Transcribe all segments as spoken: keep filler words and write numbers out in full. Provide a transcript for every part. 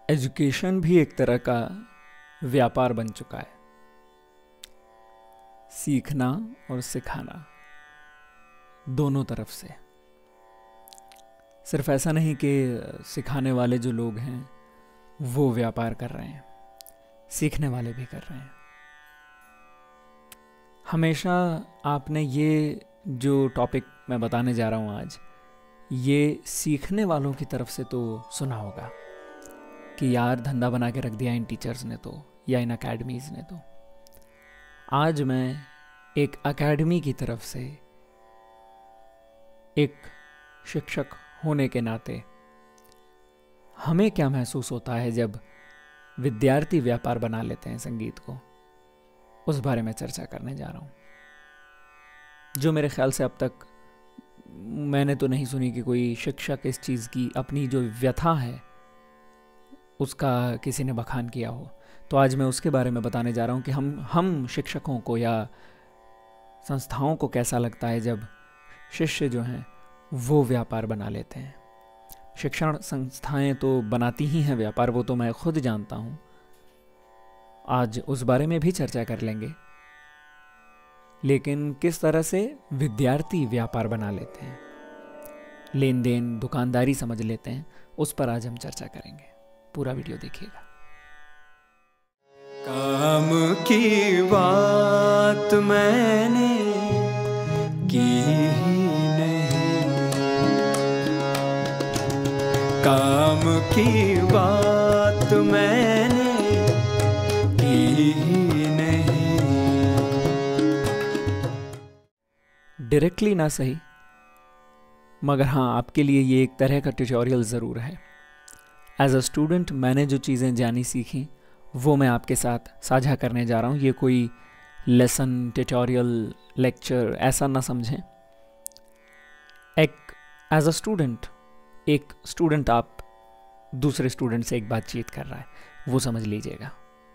Education भी एक तरह का व्यापार बन चुका है। सीखना और सिखाना दोनों तरफ से। सिर्फ ऐसा नहीं कि सिखाने वाले जो लोग हैं वो व्यापार कर रहे हैं, सीखने वाले भी कर रहे हैं। हमेशा आपने ये जो टॉपिक मैं बताने जा रहा हूँ आज, ये सीखने वालों की तरफ से तो सुना होगा कि यार धंधा बना के रख दिया इन टीचर्स ने तो, या इन अकेडमीज़ ने तो। आज मैं एक अकेडमी की तरफ से, एक शिक्षक होने के नाते, हमें क्या महसूस होता है जब विद्यार्थी व्यापार बना लेते हैं संगीत को, उस बारे में चर्चा करने जा रहा हूँ। जो मेरे ख्याल से अब तक मैंने तो नहीं सुनी कि कोई शिक्षक इस चीज़ की अपनी जो व्यथा है उसका किसी ने बखान किया हो। तो आज मैं उसके बारे में बताने जा रहा हूँ कि हम हम शिक्षकों को या संस्थाओं को कैसा लगता है जब शिष्य जो हैं वो व्यापार बना लेते हैं। शिक्षण संस्थाएं तो बनाती ही हैं व्यापार, वो तो मैं खुद जानता हूँ। आज उस बारे में भी चर्चा कर लेंगे, लेकिन किस तरह से विद्यार्थी व्यापार बना लेते हैं, लेन देन दुकानदारी समझ लेते हैं, उस पर आज हम चर्चा करेंगे। पूरा वीडियो देखिएगा। काम की बात मैंने की ही नहीं, काम की बात मैंने की ही नहीं। डायरेक्टली ना सही, मगर हाँ आपके लिए ये एक तरह का ट्यूटोरियल ज़रूर है। एज अ स्टूडेंट मैंने जो चीज़ें जानी सीखी वो मैं आपके साथ साझा करने जा रहा हूँ। ये कोई लेसन, ट्यूटोरियल, लेक्चर ऐसा ना समझें। एक एज अ स्टूडेंट, एक स्टूडेंट आप दूसरे स्टूडेंट से एक बातचीत कर रहा है, वो समझ लीजिएगा।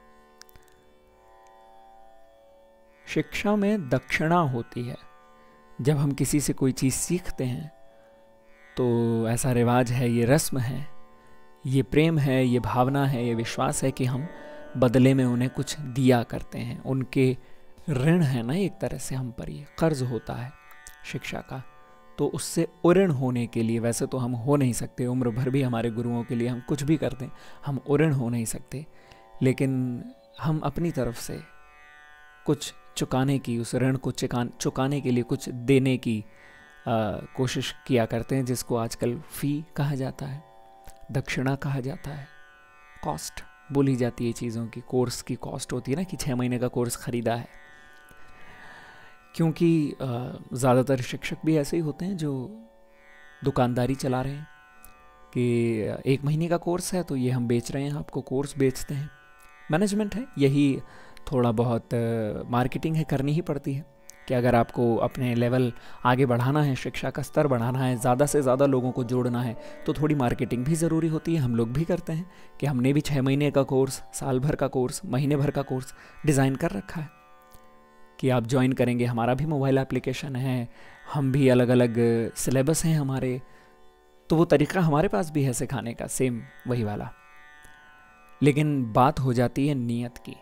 शिक्षा में दक्षिणा होती है। जब हम किसी से कोई चीज़ सीखते हैं तो ऐसा रिवाज है, ये रस्म है, ये प्रेम है, ये भावना है, ये विश्वास है कि हम बदले में उन्हें कुछ दिया करते हैं। उनके ऋण है ना एक तरह से हम पर, ये कर्ज होता है शिक्षा का। तो उससे उऋण होने के लिए, वैसे तो हम हो नहीं सकते, उम्र भर भी हमारे गुरुओं के लिए हम कुछ भी करते हैं, हम उऋण हो नहीं सकते, लेकिन हम अपनी तरफ से कुछ चुकाने की, उस ऋण को चुका चुकाने के लिए कुछ देने की आ, कोशिश किया करते हैं, जिसको आजकल फ़ी कहा जाता है, दक्षिणा कहा जाता है, कॉस्ट बोली जाती है चीज़ों की। कोर्स की कॉस्ट होती है ना कि छः महीने का कोर्स ख़रीदा है। क्योंकि ज़्यादातर शिक्षक भी ऐसे ही होते हैं जो दुकानदारी चला रहे हैं कि एक महीने का कोर्स है तो ये हम बेच रहे हैं, आपको कोर्स बेचते हैं। मैनेजमेंट है, यही थोड़ा बहुत मार्केटिंग है, करनी ही पड़ती है कि अगर आपको अपने लेवल आगे बढ़ाना है, शिक्षा का स्तर बढ़ाना है, ज़्यादा से ज़्यादा लोगों को जोड़ना है, तो थोड़ी मार्केटिंग भी ज़रूरी होती है। हम लोग भी करते हैं कि हमने भी छः महीने का कोर्स, साल भर का कोर्स, महीने भर का कोर्स डिज़ाइन कर रखा है कि आप ज्वाइन करेंगे। हमारा भी मोबाइल एप्लीकेशन है, हम भी अलग अलग सिलेबस हैं हमारे, तो वो तरीका हमारे पास भी है सिखाने का, सेम वही वाला। लेकिन बात हो जाती है नीयत की।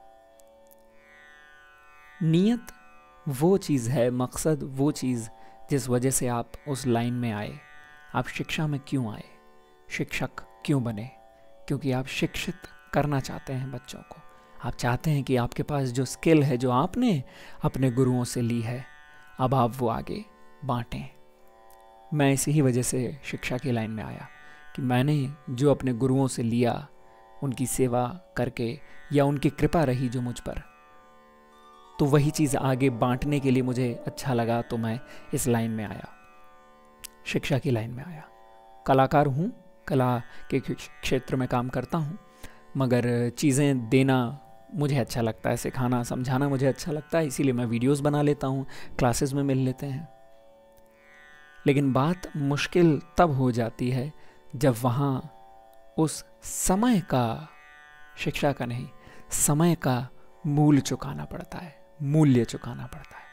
नीयत वो चीज़ है, मकसद वो चीज़ जिस वजह से आप उस लाइन में आए। आप शिक्षा में क्यों आए, शिक्षक क्यों बने? क्योंकि आप शिक्षित करना चाहते हैं बच्चों को। आप चाहते हैं कि आपके पास जो स्किल है, जो आपने अपने गुरुओं से ली है, अब आप वो आगे बांटें। मैं इसी ही वजह से शिक्षा की लाइन में आया कि मैंने जो अपने गुरुओं से लिया, उनकी सेवा करके, या उनकी कृपा रही जो मुझ पर, तो वही चीज़ आगे बांटने के लिए मुझे अच्छा लगा, तो मैं इस लाइन में आया, शिक्षा की लाइन में आया। कलाकार हूँ, कला के क्षेत्र में काम करता हूँ, मगर चीज़ें देना मुझे अच्छा लगता है, सिखाना समझाना मुझे अच्छा लगता है, इसीलिए मैं वीडियोस बना लेता हूँ, क्लासेस में मिल लेते हैं। लेकिन बात मुश्किल तब हो जाती है जब वहाँ उस समय का, शिक्षा का नहीं, समय का मूल चुकाना पड़ता है, मूल्य चुकाना पड़ता है।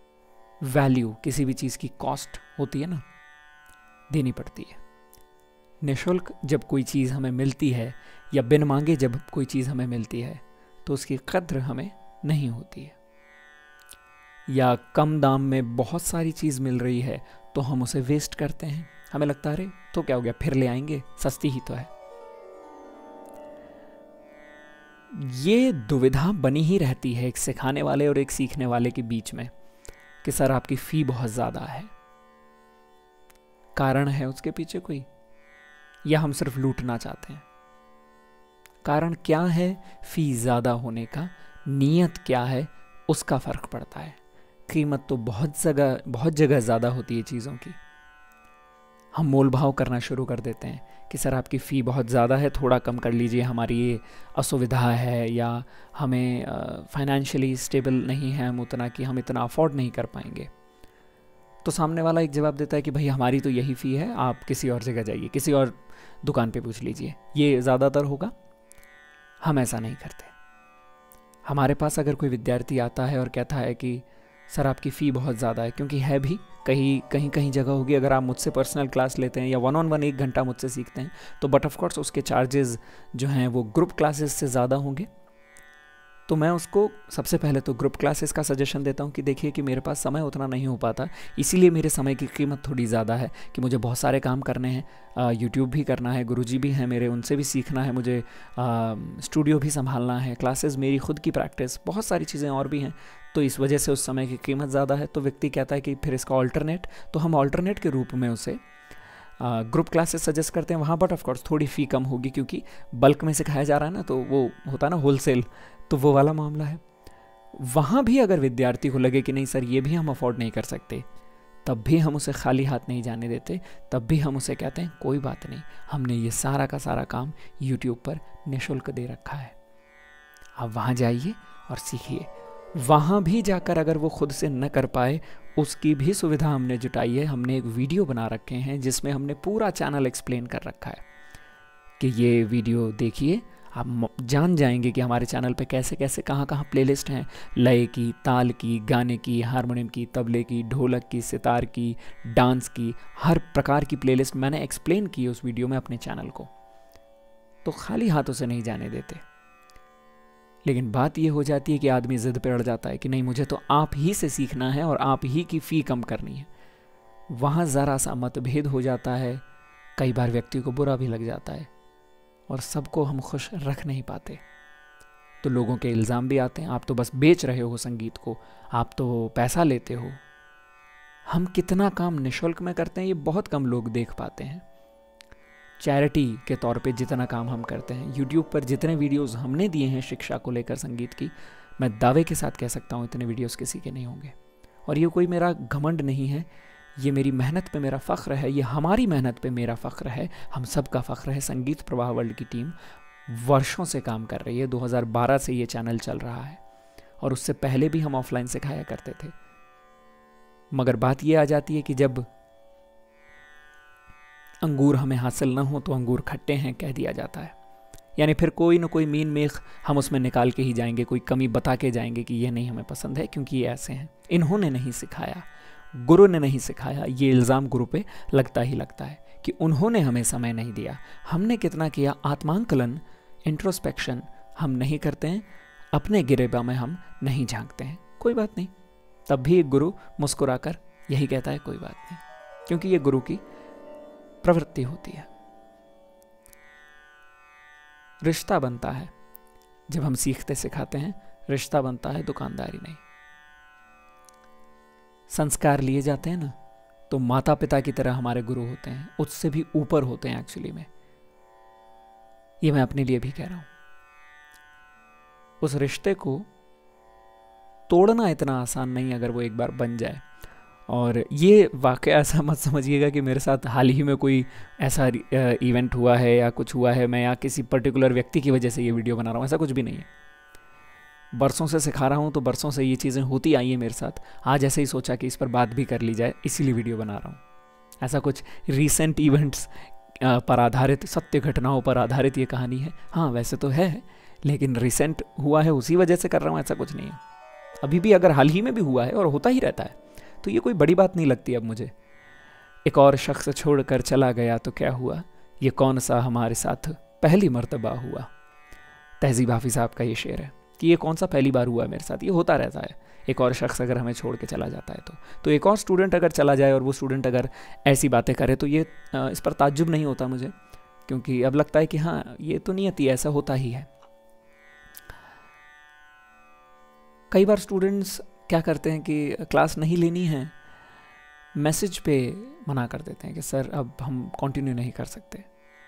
वैल्यू, किसी भी चीज़ की कॉस्ट होती है ना, देनी पड़ती है। निःशुल्क जब कोई चीज़ हमें मिलती है या बिन मांगे जब कोई चीज़ हमें मिलती है तो उसकी कद्र हमें नहीं होती है। या कम दाम में बहुत सारी चीज़ मिल रही है तो हम उसे वेस्ट करते हैं, हमें लगता है अरे तो क्या हो गया, फिर ले आएंगे, सस्ती ही तो है। ये दुविधा बनी ही रहती है एक सिखाने वाले और एक सीखने वाले के बीच में कि सर आपकी फ़ी बहुत ज़्यादा है। कारण है उसके पीछे कोई, या हम सिर्फ लूटना चाहते हैं? कारण क्या है फ़ी ज़्यादा होने का, नीयत क्या है, उसका फ़र्क पड़ता है। कीमत तो बहुत जगह बहुत जगह ज़्यादा होती है चीज़ों की। हम मोल भाव करना शुरू कर देते हैं कि सर आपकी फ़ी बहुत ज़्यादा है, थोड़ा कम कर लीजिए, हमारी ये असुविधा है, या हमें फाइनेंशियली स्टेबल नहीं है हम उतना कि हम इतना अफोर्ड नहीं कर पाएंगे। तो सामने वाला एक जवाब देता है कि भाई हमारी तो यही फ़ी है, आप किसी और जगह जाइए, किसी और दुकान पे पूछ लीजिए, ये ज़्यादातर होगा। हम ऐसा नहीं करते। हमारे पास अगर कोई विद्यार्थी आता है और कहता है कि सर आपकी फ़ी बहुत ज़्यादा है, क्योंकि है भी, कहीं कहीं कहीं जगह होगी, अगर आप मुझसे पर्सनल क्लास लेते हैं या वन ऑन वन एक घंटा मुझसे सीखते हैं तो बट ऑफ कोर्स उसके चार्जेस जो हैं वो ग्रुप क्लासेस से ज़्यादा होंगे। तो मैं उसको सबसे पहले तो ग्रुप क्लासेस का सजेशन देता हूँ कि देखिए कि मेरे पास समय उतना नहीं हो पाता, इसीलिए मेरे समय की कीमत थोड़ी ज़्यादा है कि मुझे बहुत सारे काम करने हैं, यूट्यूब भी करना है, गुरुजी भी हैं मेरे, उनसे भी सीखना है मुझे, स्टूडियो भी संभालना है, क्लासेस मेरी खुद की प्रैक्टिस, बहुत सारी चीज़ें और भी हैं, तो इस वजह से उस समय की कीमत ज़्यादा है। तो व्यक्ति कहता है कि फिर इसका ऑल्टरनेट, तो हम ऑल्टरनेट के रूप में उसे ग्रुप क्लासेस सजेस्ट करते हैं। वहाँ बट ऑफ कोर्स थोड़ी फ़ी कम होगी क्योंकि बल्क में सिखाया जा रहा है ना, तो वो होता है ना होलसेल, तो वो वाला मामला है। वहाँ भी अगर विद्यार्थी को लगे कि नहीं सर ये भी हम अफोर्ड नहीं कर सकते, तब भी हम उसे खाली हाथ नहीं जाने देते, तब भी हम उसे कहते हैं कोई बात नहीं, हमने ये सारा का सारा काम यूट्यूब पर निःशुल्क दे रखा है, आप वहाँ जाइए और सीखिए। वहाँ भी जाकर अगर वो खुद से न कर पाए, उसकी भी सुविधा हमने जुटाई है। हमने एक वीडियो बना रखे हैं जिसमें हमने पूरा चैनल एक्सप्लेन कर रखा है कि ये वीडियो देखिए, आप जान जाएंगे कि हमारे चैनल पे कैसे कैसे कहाँ कहाँ प्लेलिस्ट हैं, लय की, ताल की, गाने की, हारमोनियम की, तबले की, ढोलक की, सितार की, डांस की, हर प्रकार की प्लेलिस्ट मैंने एक्सप्लेन की उस वीडियो में अपने चैनल को। तो खाली हाथों से नहीं जाने देते। लेकिन बात ये हो जाती है कि आदमी जिद पे अड़ जाता है कि नहीं मुझे तो आप ही से सीखना है और आप ही की फ़ी कम करनी है। वहाँ ज़रा सा मतभेद हो जाता है, कई बार व्यक्ति को बुरा भी लग जाता है और सबको हम खुश रख नहीं पाते। तो लोगों के इल्ज़ाम भी आते हैं, आप तो बस बेच रहे हो संगीत को, आप तो पैसा लेते हो। हम कितना काम निःशुल्क में करते हैं ये बहुत कम लोग देख पाते हैं। चैरिटी के तौर पे जितना काम हम करते हैं, यूट्यूब पर जितने वीडियोस हमने दिए हैं शिक्षा को लेकर संगीत की, मैं दावे के साथ कह सकता हूँ इतने वीडियोस किसी के नहीं होंगे। और ये कोई मेरा घमंड नहीं है, ये मेरी मेहनत पे मेरा फ़ख्र है, ये हमारी मेहनत पे मेरा फ़ख्र है, हम सब का फ़ख्र है। संगीत प्रवाह वर्ल्ड की टीम वर्षों से काम कर रही है, दो हज़ार बारह से ये चैनल चल रहा है और उससे पहले भी हम ऑफलाइन सिखाया करते थे। मगर बात ये आ जाती है कि जब अंगूर हमें हासिल ना हो तो अंगूर खट्टे हैं कह दिया जाता है, यानी फिर कोई ना कोई मीन मेख हम उसमें निकाल के ही जाएंगे, कोई कमी बता के जाएंगे कि ये नहीं हमें पसंद है क्योंकि ये ऐसे हैं, इन्होंने नहीं सिखाया, गुरु ने नहीं सिखाया। ये इल्ज़ाम गुरु पे लगता ही लगता है कि उन्होंने हमें समय नहीं दिया। हमने कितना किया, आत्मांकलन, इंट्रोस्पेक्शन हम नहीं करते हैं, अपने गिरेबा में हम नहीं झांकते हैं। कोई बात नहीं, तब भी एक गुरु मुस्कुराकर यही कहता है कोई बात नहीं, क्योंकि ये गुरु की प्रवृत्ति होती है। रिश्ता बनता है जब हम सीखते सिखाते हैं, रिश्ता बनता है, दुकानदारी नहीं। संस्कार लिए जाते हैं ना, तो माता पिता की तरह हमारे गुरु होते हैं, उससे भी ऊपर होते हैं एक्चुअली में। ये मैं अपने लिए भी कह रहा हूं। उस रिश्ते को तोड़ना इतना आसान नहीं अगर वो एक बार बन जाए। और ये वाकया ऐसा मत समझिएगा कि मेरे साथ हाल ही में कोई ऐसा इवेंट हुआ है या कुछ हुआ है, मैं या किसी पर्टिकुलर व्यक्ति की वजह से ये वीडियो बना रहा हूँ, ऐसा कुछ भी नहीं है। बरसों से सिखा रहा हूँ तो बरसों से ये चीज़ें होती आई हैं मेरे साथ। आज ऐसे ही सोचा कि इस पर बात भी कर ली जाए, इसीलिए वीडियो बना रहा हूँ। ऐसा कुछ रीसेंट इवेंट्स पर आधारित, सत्य घटनाओं पर आधारित ये कहानी है। हाँ वैसे तो है, लेकिन रिसेंट हुआ है उसी वजह से कर रहा हूँ, ऐसा कुछ नहीं है। अभी भी अगर हाल ही में भी हुआ है और होता ही रहता है तो ये कोई बड़ी बात नहीं लगती अब मुझे। एक और शख्स छोड़कर चला गया तो क्या हुआ, ये कौन सा हमारे साथ पहली मर्तबा हुआ। तहजीब हाफिज साहब का ये शेर है कि ये कौन सा पहली बार हुआ है मेरे साथ, ये होता रहता है। एक और शख्स अगर हमें छोड़ के चला जाता है तो तो एक और स्टूडेंट अगर चला जाए और वो स्टूडेंट अगर ऐसी बातें करे तो ये इस पर ताज्जुब नहीं होता मुझे, क्योंकि अब लगता है कि हाँ ये तो नियति, ऐसा होता ही है। कई बार स्टूडेंट्स क्या करते हैं कि क्लास नहीं लेनी है, मैसेज पे मना कर देते हैं कि सर अब हम कंटिन्यू नहीं कर सकते।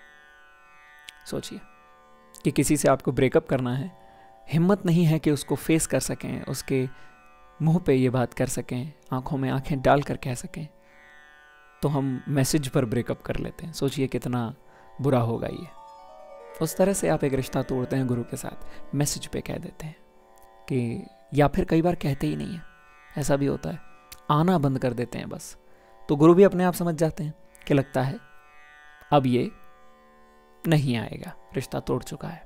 सोचिए कि किसी से आपको ब्रेकअप करना है, हिम्मत नहीं है कि उसको फेस कर सकें, उसके मुंह पे ये बात कर सकें, आंखों में आंखें डाल कर कह सकें, तो हम मैसेज पर ब्रेकअप कर लेते हैं। सोचिए कितना बुरा होगा ये। उस तरह से आप एक रिश्ता तोड़ते हैं गुरु के साथ, मैसेज पे कह देते हैं कि, या फिर कई बार कहते ही नहीं है, ऐसा भी होता है, आना बंद कर देते हैं बस। तो गुरु भी अपने आप समझ जाते हैं कि लगता है अब ये नहीं आएगा, रिश्ता तोड़ चुका है।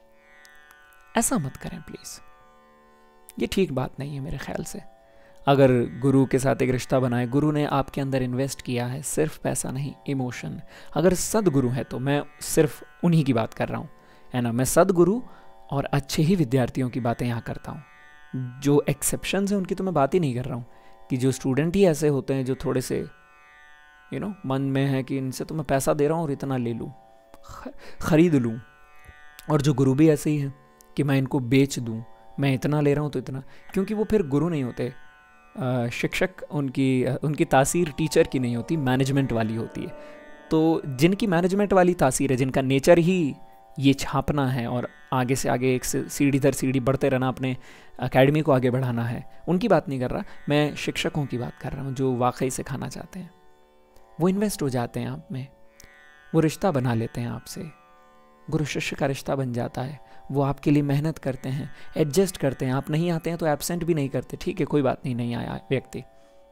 ऐसा मत करें प्लीज, ये ठीक बात नहीं है मेरे ख्याल से। अगर गुरु के साथ एक रिश्ता बनाए, गुरु ने आपके अंदर इन्वेस्ट किया है, सिर्फ पैसा नहीं, इमोशन। अगर सदगुरु है तो मैं सिर्फ उन्हीं की बात कर रहा हूँ, है ना। मैं सदगुरु और अच्छे ही विद्यार्थियों की बातें यहाँ करता हूँ। जो एक्सेप्शंस हैं उनकी तो मैं बात ही नहीं कर रहा हूँ, कि जो स्टूडेंट ही ऐसे होते हैं जो थोड़े से यू नो मन में है कि इनसे तो मैं पैसा दे रहा हूँ और इतना ले लूँ, खरीद लूँ। और जो गुरु भी ऐसे ही हैं कि मैं इनको बेच दूँ, मैं इतना ले रहा हूँ तो इतना, क्योंकि वो फिर गुरु नहीं होते। शिक्षक उनकी उनकी तासीर टीचर की नहीं होती, मैनेजमेंट वाली होती है। तो जिनकी मैनेजमेंट वाली तासीर है, जिनका नेचर ही ये छापना है और आगे से आगे एक सीढ़ी दर सीढ़ी बढ़ते रहना, अपने एकेडमी को आगे बढ़ाना है, उनकी बात नहीं कर रहा मैं। शिक्षकों की बात कर रहा हूँ जो वाकई सिखाना चाहते हैं। वो इन्वेस्ट हो जाते हैं आप में, वो रिश्ता बना लेते हैं आपसे, गुरु शिष्य का रिश्ता बन जाता है। वो आपके लिए मेहनत करते हैं, एडजस्ट करते हैं। आप नहीं आते हैं तो एब्सेंट भी नहीं करते, ठीक है कोई बात नहीं, नहीं आया व्यक्ति।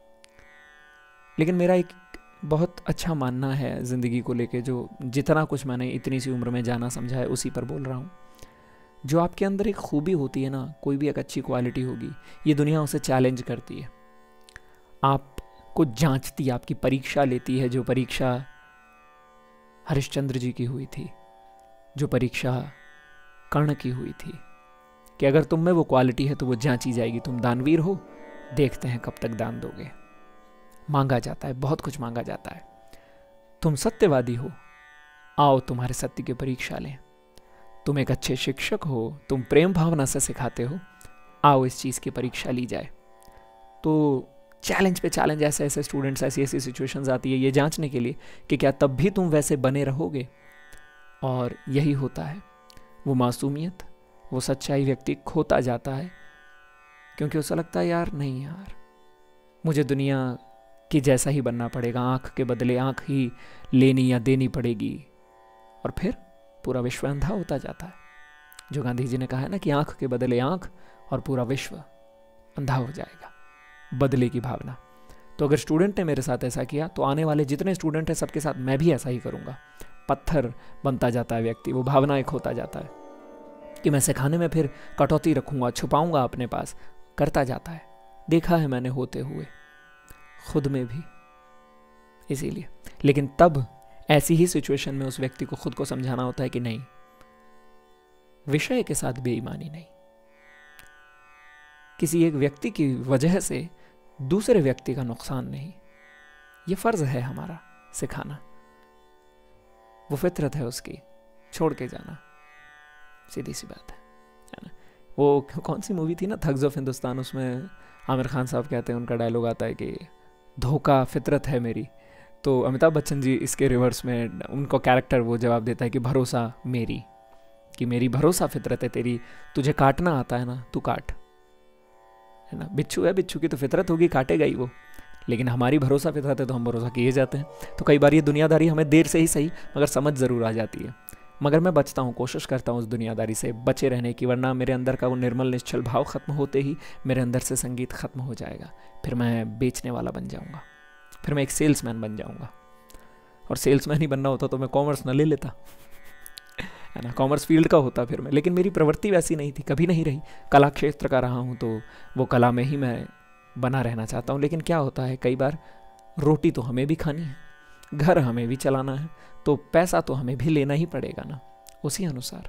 लेकिन मेरा एक बहुत अच्छा मानना है ज़िंदगी को लेके, जो जितना कुछ मैंने इतनी सी उम्र में जाना समझा है उसी पर बोल रहा हूँ। जो आपके अंदर एक खूबी होती है ना, कोई भी एक अच्छी क्वालिटी होगी, ये दुनिया उसे चैलेंज करती है, आपको जांचती है, आपकी परीक्षा लेती है। जो परीक्षा हरिश्चंद्र जी की हुई थी, जो परीक्षा कर्ण की हुई थी, कि अगर तुम में वो क्वालिटी है तो वो जांची जाएगी। तुम दानवीर हो, देखते हैं कब तक दान दोगे। मांगा जाता है, बहुत कुछ मांगा जाता है। तुम सत्यवादी हो, आओ तुम्हारे सत्य की परीक्षा लें। तुम एक अच्छे शिक्षक हो, तुम प्रेम भावना से सिखाते हो, आओ इस चीज़ की परीक्षा ली जाए। तो चैलेंज पे चैलेंज, ऐसे ऐसे स्टूडेंट्स, ऐसी ऐसी सिचुएशंस आती है ये जांचने के लिए कि क्या तब भी तुम वैसे बने रहोगे। और यही होता है, वो मासूमियत, वो सच्चाई व्यक्ति खोता जाता है, क्योंकि उसे लगता है यार नहीं यार, मुझे दुनिया कि जैसा ही बनना पड़ेगा, आंख के बदले आंख ही लेनी या देनी पड़ेगी। और फिर पूरा विश्व अंधा होता जाता है। जो गांधी जी ने कहा है ना कि आंख के बदले आंख और पूरा विश्व अंधा हो जाएगा, बदले की भावना। तो अगर स्टूडेंट ने मेरे साथ ऐसा किया तो आने वाले जितने स्टूडेंट हैं सबके साथ मैं भी ऐसा ही करूँगा। पत्थर बनता जाता है व्यक्ति, वो भावना एक होता जाता है कि मैं सिखाने में फिर कटौती रखूँगा, छुपाऊँगा अपने पास, करता जाता है। देखा है मैंने होते हुए खुद में भी, इसीलिए। लेकिन तब ऐसी ही सिचुएशन में उस व्यक्ति को खुद को समझाना होता है कि नहीं, विषय के साथ बेईमानी नहीं। किसी एक व्यक्ति की वजह से दूसरे व्यक्ति का नुकसान नहीं, ये फर्ज है हमारा सिखाना। वो फितरत है उसकी, छोड़ के जाना, सीधी सी बात है, है ना। वो कौन सी मूवी थी ना, थग्स ऑफ हिंदुस्तान, उसमें आमिर खान साहब कहते हैं, उनका डायलॉग आता है कि धोखा फितरत है मेरी। तो अमिताभ बच्चन जी इसके रिवर्स में उनको कैरेक्टर वो जवाब देता है कि भरोसा मेरी, कि मेरी भरोसा फितरत है तेरी, तुझे काटना आता है ना, तू काट, है ना। बिच्छू है, बिच्छू की तो फितरत होगी, काटेगा ही वो, लेकिन हमारी भरोसा फितरत है तो हम भरोसा किए जाते हैं। तो कई बार ये दुनियादारी हमें देर से ही सही मगर समझ ज़रूर आ जाती है। मगर मैं बचता हूँ, कोशिश करता हूँ उस दुनियादारी से बचे रहने की, वरना मेरे अंदर का वो निर्मल निश्चल भाव ख़त्म होते ही मेरे अंदर से संगीत ख़त्म हो जाएगा। फिर मैं बेचने वाला बन जाऊँगा, फिर मैं एक सेल्समैन बन जाऊँगा। और सेल्समैन ही बनना होता तो मैं कॉमर्स न ले लेता, है ना, कॉमर्स फील्ड का होता फिर मैं। लेकिन मेरी प्रवृत्ति वैसी नहीं थी, कभी नहीं रही। कला क्षेत्र का रहा हूँ तो वो कला में ही मैं बना रहना चाहता हूँ। लेकिन क्या होता है, कई बार रोटी तो हमें भी खानी है, घर हमें भी चलाना है, तो पैसा तो हमें भी लेना ही पड़ेगा ना उसी अनुसार।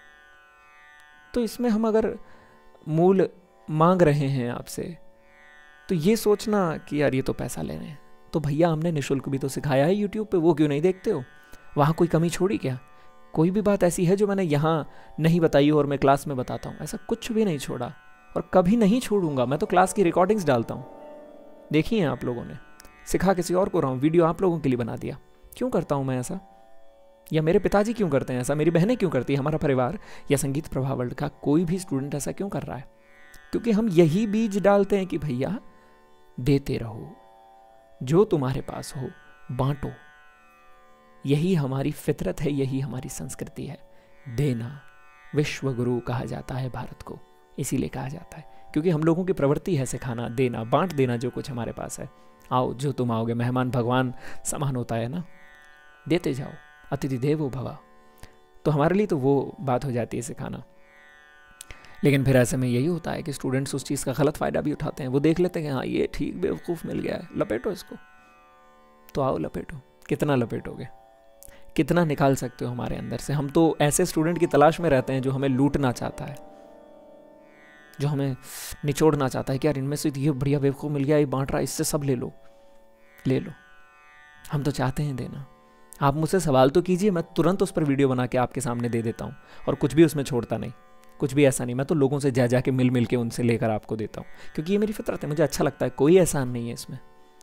तो इसमें हम अगर मूल मांग रहे हैं आपसे, तो ये सोचना कि यार ये तो पैसा ले रहे हैं, तो भैया हमने निःशुल्क भी तो सिखाया है यूट्यूब पे, वो क्यों नहीं देखते हो? वहाँ कोई कमी छोड़ी क्या? कोई भी बात ऐसी है जो मैंने यहाँ नहीं बताई और मैं क्लास में बताता हूँ? ऐसा कुछ भी नहीं छोड़ा और कभी नहीं छोड़ूंगा। मैं तो क्लास की रिकॉर्डिंग्स डालता हूँ, देखी हैं आप लोगों ने, सिखा किसी और को रहा हूँ, वीडियो आप लोगों के लिए बना दिया। क्यों करता हूँ मैं ऐसा? या मेरे पिताजी क्यों करते हैं ऐसा? मेरी बहनें क्यों करती है? हमारा परिवार या संगीत प्रभाव वर्ल्ड का कोई भी स्टूडेंट ऐसा क्यों कर रहा है? क्योंकि हम यही बीज डालते हैं कि भैया देते रहो, जो तुम्हारे पास हो बांटो। यही हमारी फितरत है, यही हमारी संस्कृति है। देना, विश्व गुरु कहा जाता है भारत को, इसीलिए कहा जाता है क्योंकि हम लोगों की प्रवृत्ति है सिखाना, देना, बांट देना जो कुछ हमारे पास है। आओ जो तुम आओगे, मेहमान भगवान समान होता है ना, देते जाओ, अतिथि देवो भव। तो हमारे लिए तो वो बात हो जाती है सिखाना। लेकिन फिर ऐसे में यही होता है कि स्टूडेंट्स उस चीज़ का गलत फ़ायदा भी उठाते हैं। वो देख लेते हैं कि हाँ ये ठीक बेवकूफ़ मिल गया है, लपेटो इसको। तो आओ लपेटो, कितना लपेटोगे, कितना निकाल सकते हो हमारे अंदर से? हम तो ऐसे स्टूडेंट की तलाश में रहते हैं जो हमें लूटना चाहता है, जो हमें निचोड़ना चाहता है कि यार इनमें से ये बढ़िया बेवकूफ़ मिल गया, ये बांट रहा है, इससे सब ले लो ले लो। हम तो चाहते हैं देना। आप मुझसे सवाल तो कीजिए, मैं तुरंत उस पर वीडियो बना के आपके सामने दे देता हूँ और कुछ भी उसमें छोड़ता नहीं, कुछ भी ऐसा नहीं। मैं तो लोगों से जा जा के मिल मिल के उनसे लेकर आपको देता हूँ, क्योंकि ये मेरी फितरत है, मुझे अच्छा लगता है, कोई एहसान नहीं है इसमें।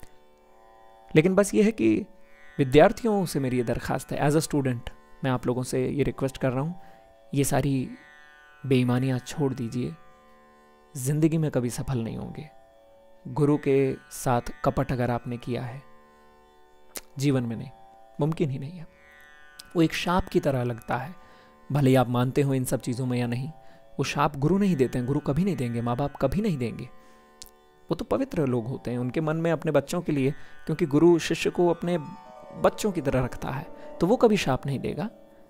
लेकिन बस ये है कि विद्यार्थियों से मेरी ये दरख्वास्त है, एज अ स्टूडेंट मैं आप लोगों से ये रिक्वेस्ट कर रहा हूँ, ये सारी बेईमानियाँ छोड़ दीजिए। ज़िंदगी में कभी सफल नहीं होंगे। गुरु के साथ कपट अगर आपने किया है, जीवन में नहीं, मुमकिन ही नहीं है। वो एक शाप की तरह लगता है, भले ही आप मानते हो इन सब चीज़ों में या नहीं। वो शाप गुरु नहीं देते हैं, गुरु कभी नहीं देंगे, माँ बाप कभी नहीं देंगे। वो तो पवित्र लोग होते हैं, उनके मन में अपने बच्चों के लिए, क्योंकि गुरु शिष्य को अपने बच्चों की तरह रखता है, तो वो कभी शाप नहीं देगा।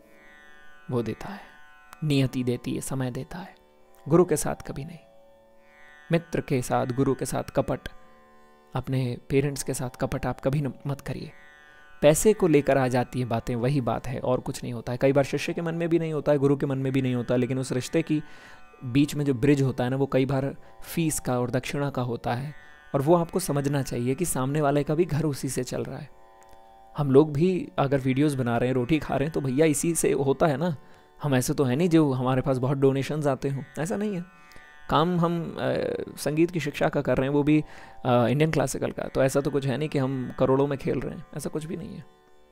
वो देता है, नियति देती है, समय देता है। गुरु के साथ कभी नहीं। मित्र के साथ, गुरु के साथ कपट, अपने पेरेंट्स के साथ कपट आप कभी मत करिए। पैसे को लेकर आ जाती है बातें, वही बात है और कुछ नहीं होता है। कई बार शिष्य के मन में भी नहीं होता है, गुरु के मन में भी नहीं होता, लेकिन उस रिश्ते की बीच में जो ब्रिज होता है ना, वो कई बार फीस का और दक्षिणा का होता है। और वो आपको समझना चाहिए कि सामने वाले का भी घर उसी से चल रहा है। हम लोग भी अगर वीडियोस बना रहे हैं, रोटी खा रहे हैं, तो भैया इसी से होता है ना। हम ऐसे तो है नहीं जो हमारे पास बहुत डोनेशंस आते हों, ऐसा नहीं है। काम हम आ, संगीत की शिक्षा का कर रहे हैं, वो भी आ, इंडियन क्लासिकल का, तो ऐसा तो कुछ है नहीं कि हम करोड़ों में खेल रहे हैं, ऐसा कुछ भी नहीं है।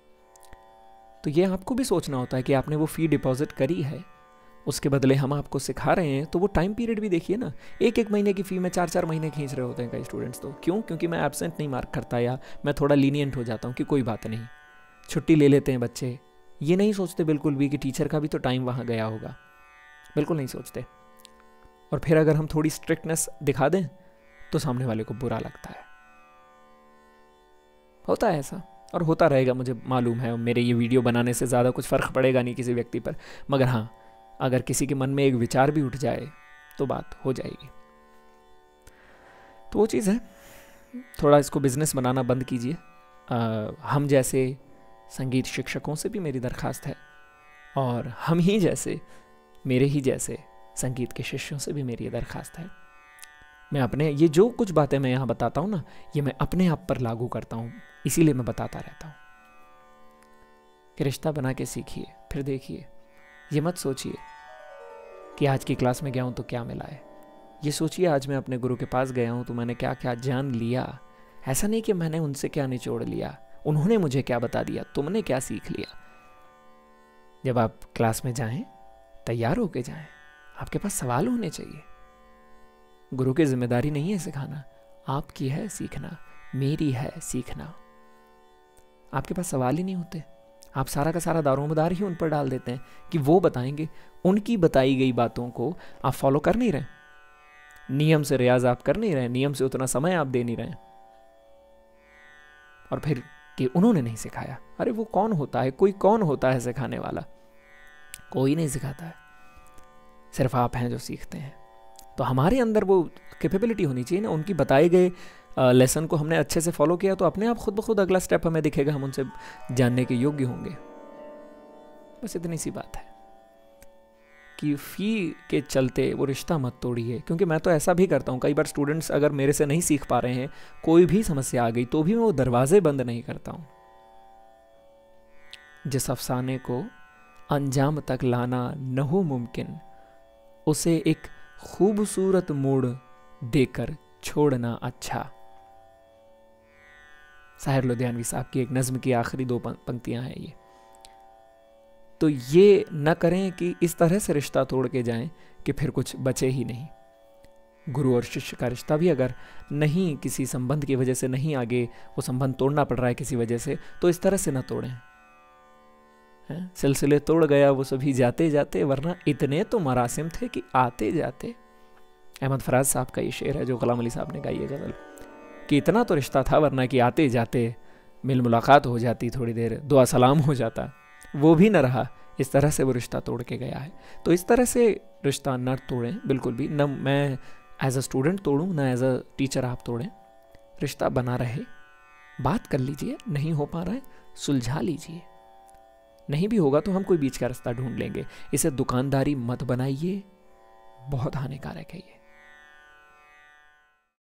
तो ये आपको भी सोचना होता है कि आपने वो फ़ी डिपॉजिट करी है, उसके बदले हम आपको सिखा रहे हैं, तो वो टाइम पीरियड भी देखिए ना। एक एक महीने की फ़ी में चार चार महीने खींच रहे होते हैं कई स्टूडेंट्स। तो क्यों? क्योंकि मैं एब्सेंट नहीं मार्क करता, या मैं थोड़ा लीनियंट हो जाता हूँ कि कोई बात नहीं, छुट्टी ले लेते हैं बच्चे। ये नहीं सोचते बिल्कुल भी कि टीचर का भी तो टाइम वहाँ गया होगा, बिल्कुल नहीं सोचते। और फिर अगर हम थोड़ी स्ट्रिक्टनेस दिखा दें तो सामने वाले को बुरा लगता है। होता है ऐसा और होता रहेगा, मुझे मालूम है। मेरे ये वीडियो बनाने से ज़्यादा कुछ फ़र्क पड़ेगा नहीं किसी व्यक्ति पर, मगर हाँ, अगर किसी के मन में एक विचार भी उठ जाए तो बात हो जाएगी। तो वो चीज़ है, थोड़ा इसको बिजनेस बनाना बंद कीजिए। हम जैसे संगीत शिक्षकों से भी मेरी दरख्वास्त है, और हम ही जैसे, मेरे ही जैसे संगीत के शिष्यों से भी मेरी दरख्वास्त है। मैं अपने ये जो कुछ बातें मैं यहाँ बताता हूँ ना, ये मैं अपने आप पर लागू करता हूँ, इसीलिए मैं बताता रहता हूँ कि रिश्ता बना के सीखिए, फिर देखिए। ये मत सोचिए कि आज की क्लास में गया हूँ तो क्या मिला है। ये सोचिए आज मैं अपने गुरु के पास गया हूँ तो मैंने क्या क्या जान लिया। ऐसा नहीं कि मैंने उनसे क्या निचोड़ लिया, उन्होंने मुझे क्या बता दिया, तुमने क्या सीख लिया। जब आप क्लास में जाएं, तैयार होके जाएं, आपके पास सवाल होने चाहिए। गुरु की जिम्मेदारी नहीं है सिखाना, आपकी है सीखना, मेरी है सीखना। आपके पास सवाल ही नहीं होते, आप सारा का सारा दारोमदार ही उन पर डाल देते हैं कि वो बताएंगे। उनकी बताई गई बातों को आप फॉलो कर नहीं रहे, नियम से रियाज आप कर नहीं रहे, नियम से उतना समय आप दे नहीं रहे, और फिर कि उन्होंने नहीं सिखाया। अरे वो कौन होता है, कोई कौन होता है सिखाने वाला? कोई नहीं सिखाता है, सिर्फ आप हैं जो सीखते हैं। तो हमारे अंदर वो कैपेबिलिटी होनी चाहिए ना। उनकी बताए गए लेसन को हमने अच्छे से फॉलो किया तो अपने आप खुद ब खुद अगला स्टेप हमें दिखेगा, हम उनसे जानने के योग्य होंगे। बस इतनी सी बात है कि फ़ी के चलते वो रिश्ता मत तोड़िए। क्योंकि मैं तो ऐसा भी करता हूँ, कई बार स्टूडेंट्स अगर मेरे से नहीं सीख पा रहे हैं, कोई भी समस्या आ गई, तो भी मैं वो दरवाजे बंद नहीं करता हूँ। जिस अफसाने को अंजाम तक लाना न हो मुमकिन, उसे एक खूबसूरत मोड़ देकर छोड़ना अच्छा। साहिर लुधियानवी साहब की एक नज्म की आखिरी दो पंक्तियां हैं ये। तो ये न करें कि इस तरह से रिश्ता तोड़ के जाएं कि फिर कुछ बचे ही नहीं। गुरु और शिष्य का रिश्ता भी अगर नहीं, किसी संबंध की वजह से नहीं आगे वो संबंध तोड़ना पड़ रहा है किसी वजह से, तो इस तरह से ना तोड़ें। सिलसिले तोड़ गया वो सभी जाते जाते, वरना इतने तो मरासिम थे कि आते जाते। अहमद फराज साहब का ये शेर है जो गुलाम अली साहब ने गाई है गज़ल, कि इतना तो रिश्ता था वरना कि आते जाते मिल मुलाकात हो जाती, थोड़ी देर दुआ सलाम हो जाता, वो भी न रहा। इस तरह से वो रिश्ता तोड़ के गया है। तो इस तरह से रिश्ता न तोड़ें बिल्कुल भी, न मैं एज अ स्टूडेंट तोड़ूं, न एज अ टीचर आप तोड़ें। रिश्ता बना रहे, बात कर लीजिए, नहीं हो पा रहा है सुलझा लीजिए, नहीं भी होगा तो हम कोई बीच का रास्ता ढूंढ लेंगे। इसे दुकानदारी मत बनाइए, बहुत हानिकारक है ये।